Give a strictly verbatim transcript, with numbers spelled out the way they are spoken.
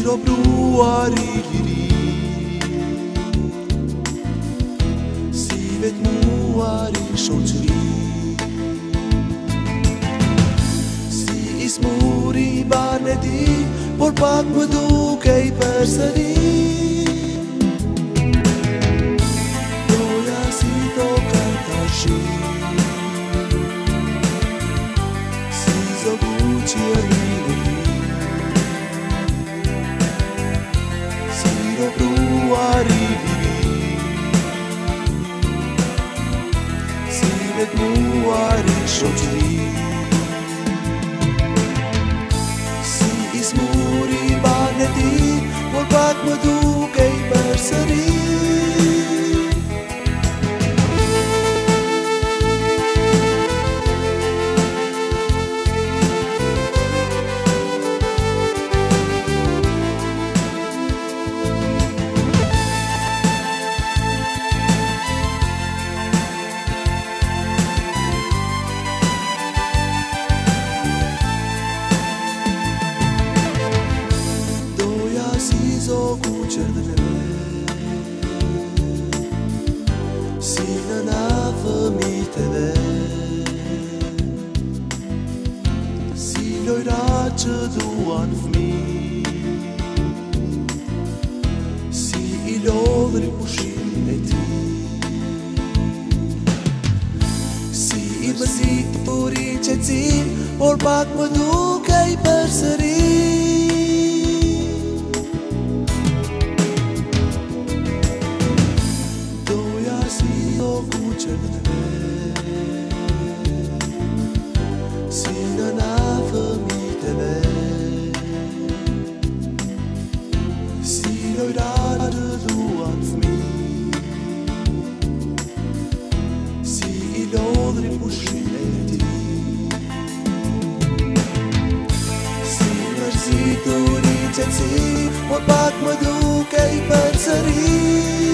robruari liri, si vetmuari shoqëri, si ismuri barneti, por pak më dukej përsëri. Doja si toka tashi, si zogu qiellin, si robruari liri, si vetmuari shoqëri, si ismuri barneti, por pak më dukej përsëri. Si zogu qëllëve, si nëna fëmiteve, si lojra që duan fëmi, si i lodhri pushim e ti, si i mëzit purin qëtësin, por pak më dukej përsëri. Si nëna fëmiteve, si lojra të duan fëmi, si i lodhri pushim e ti, si mërzitur i qëtësi, por pak më dukej përsëri.